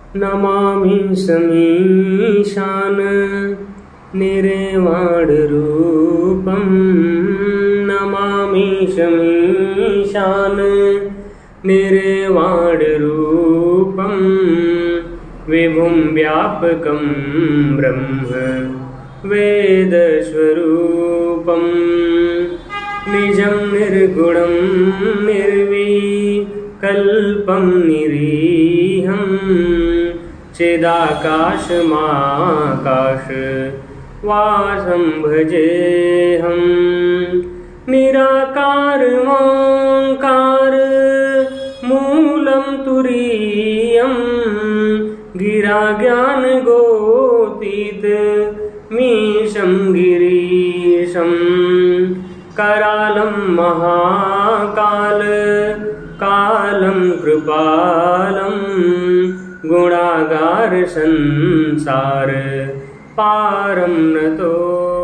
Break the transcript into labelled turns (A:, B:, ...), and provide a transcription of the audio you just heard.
A: नमामि समीशान निर्वाणरूपं नमामि समीशान निर्वाणरूपं विभुं व्यापकं ब्रह्म वेदस्वरूपं निजं निर्गुणं निर्विकल्पं निरीहं चिदाकाशमाकाशवासं भजेऽहं निराकारमोङ्कार मूलं तुरीयं गिरा ज्ञानगोतीतमीशं गिरीशं करालं महाकाल कालं कृपालं गुणागार संसार पारं नतोऽस्मि।